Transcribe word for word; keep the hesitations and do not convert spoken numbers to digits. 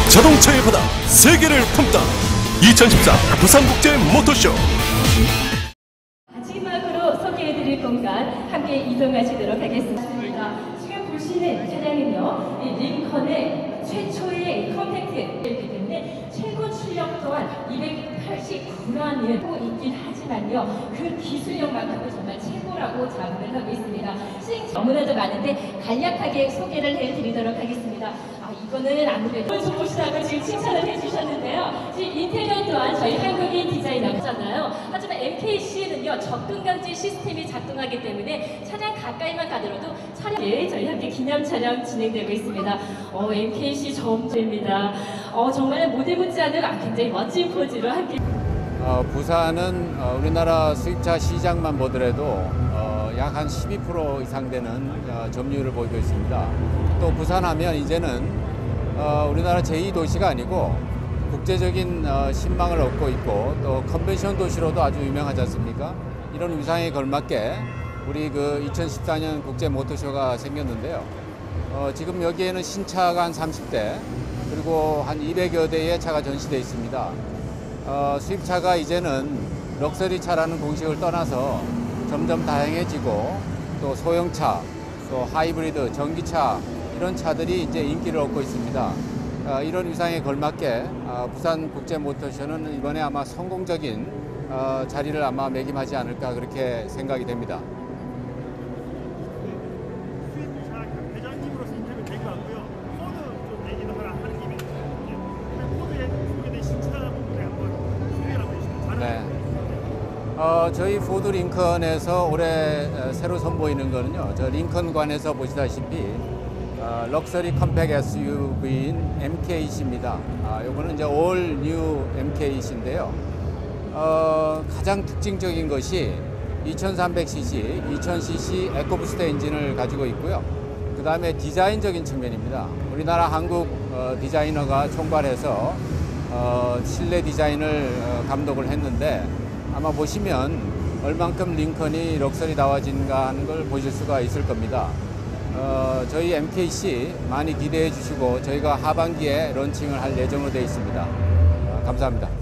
자동차의 바다 세계를 품다. 이천십사 부산국제 모터쇼. 마지막으로 소개해드릴 공간 함께 이동하시도록 하겠습니다. 지금 보시는 차량은요, 이 링컨의 최초의 컴팩트이기 때문에 최고 출력 또한 이백팔십 그램을 고 있긴 하지만요, 그 기술력만큼은 정말 최고라고 자부를 하고 있습니다. 시행 너무나도 많은데 간략하게 소개를 해드리도록 하겠습니다. 아, 이거는 아무래도 좀 보시다가 지금 칭찬을 해주셨는데요. 지금 인테리어 또한 저희 한국인 디자이너잖아요. 하지만 엠케이씨는요, 접근 감지 시스템이 작동하기 때문에 차량 가까이만 가더라도 차량에 저희 함께 기념 촬영 진행되고 있습니다. 어, 엠케이씨 점입니다. 어, 정말 모델 못지 않은 아, 굉장히 멋진 포즈로 함께. 어, 부산은 어, 우리나라 수입차 시장만 보더라도 어, 약 한 십이 퍼센트 이상 되는 어, 점유율을 보이고 있습니다. 또 부산하면 이제는 어, 우리나라 제이 도시가 아니고 국제적인 어, 신망을 얻고 있고 또 컨벤션 도시로도 아주 유명하지 않습니까? 이런 위상에 걸맞게 우리 그 이천십사 년 국제 모터쇼가 생겼는데요. 어, 지금 여기에는 신차가 한 삼십 대 그리고 한 이백여 대의 차가 전시되어 있습니다. 어, 수입차가 이제는 럭셔리 차라는 공식을 떠나서 점점 다양해지고 또 소형차, 또 하이브리드, 전기차 이런 차들이 이제 인기를 얻고 있습니다. 어, 이런 위상에 걸맞게 어, 부산 국제 모터쇼는 이번에 아마 성공적인 어, 자리를 아마 매김하지 않을까 그렇게 생각이 됩니다. 네. 어, 저희 포드 링컨에서 올해 새로 선보이는 거는요, 저 링컨관에서 보시다시피 어, 럭셔리 컴팩 에스유브이인 엠케이씨입니다. 아, 요거는 이제 올 뉴 엠케이씨인데요. 어, 가장 특징적인 것이 이천삼백 씨씨, 이천 씨씨 에코부스트 엔진을 가지고 있고요. 그 다음에 디자인적인 측면입니다. 우리나라 한국 어, 디자이너가 총괄해서 어, 실내 디자인을 어, 감독을 했는데 아마 보시면 얼만큼 링컨이 럭셔리다워진가 하는 걸 보실 수가 있을 겁니다. 어, 저희 엠케이씨 많이 기대해 주시고 저희가 하반기에 런칭을 할 예정으로 되어 있습니다. 어, 감사합니다.